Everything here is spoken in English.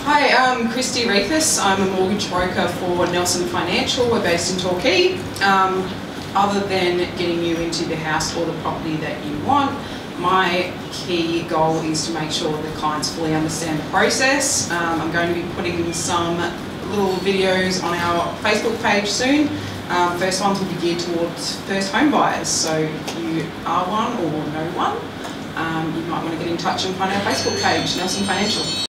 Hi, I'm Christy Reithus. I'm a mortgage broker for Nelson Financial. We're based in Torquay. Other than getting you into the house or the property that you want, my key goal is to make sure the clients fully understand the process. I'm going to be putting some little videos on our Facebook page soon. First ones will be geared towards first home buyers, so if you are one or know one, you might want to get in touch and find our Facebook page, Nelson Financial.